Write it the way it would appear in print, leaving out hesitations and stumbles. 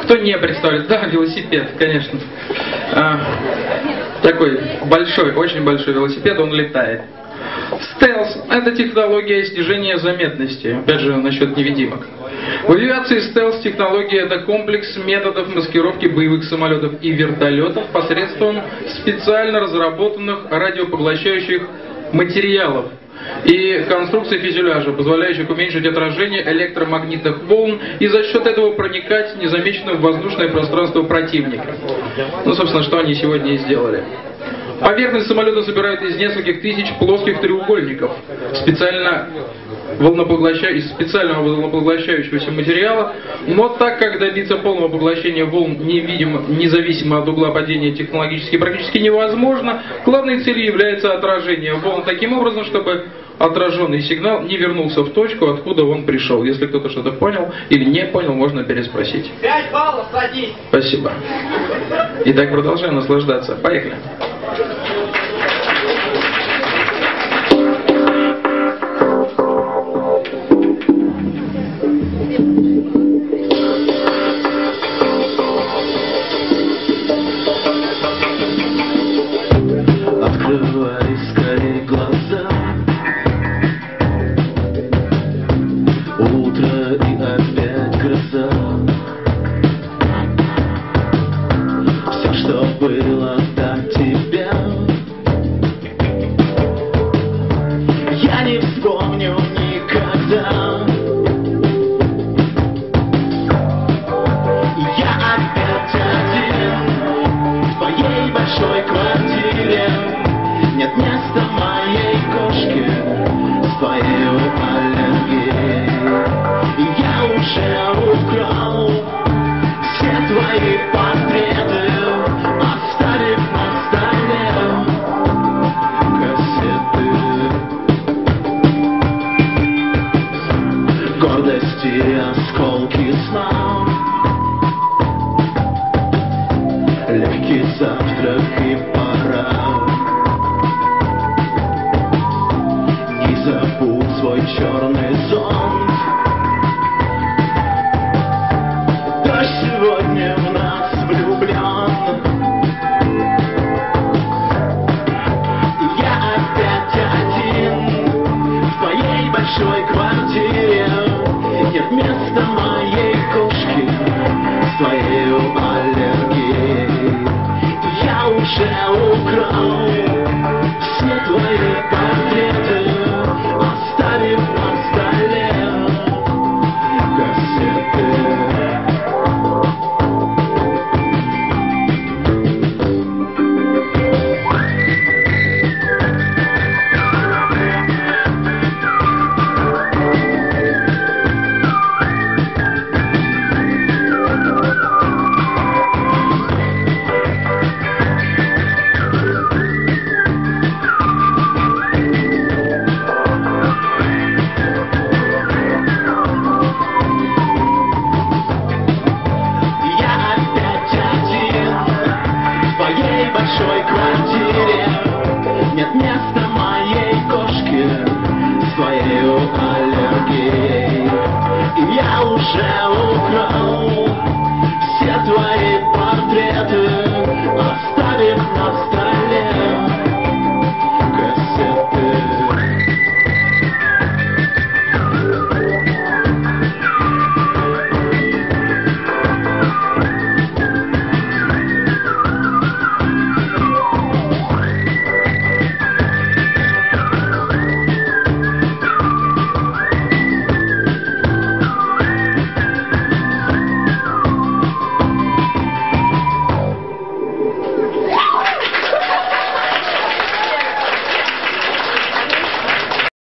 Кто не представляет? Да, велосипед, конечно. Такой большой, очень большой велосипед, он летает. Стелс – это технология снижения заметности. Опять же, насчет невидимок. В авиации стелс-технология – это комплекс методов маскировки боевых самолетов и вертолетов посредством специально разработанных радиопоглощающих материалов и конструкций фюзеляжа, позволяющих уменьшить отражение электромагнитных волн и за счет этого проникать незамеченным в воздушное пространство противника. Ну, собственно, что они сегодня и сделали. Поверхность самолета собирают из нескольких тысяч плоских треугольников специального волнопоглощающегося материала, но так как добиться полного поглощения волн независимо от угла падения технологически практически невозможно, главной целью является отражение волн таким образом, чтобы отраженный сигнал не вернулся в точку, откуда он пришел. Если кто-то что-то понял или не понял, можно переспросить. 5 баллов, садись! Спасибо. Итак, продолжаем наслаждаться. Поехали. Открывай скорее глаза. Утро и опять гроза. Все, что было до тебя, я не вспомню никогда. Я опять один в твоей большой квартире. Нет места моей кошке с твоей аллергией. И я уже украл все твои портреты, оставив на столе кассеты. Гордости и осколки сна, легкий завтрак и пора. Не забудь свой черный зонт. Дождь сегодня в нас влюблен. Я опять один в твоей большой квартире. Нет места моей кошки с твоей аллергией. Я уже украл все твои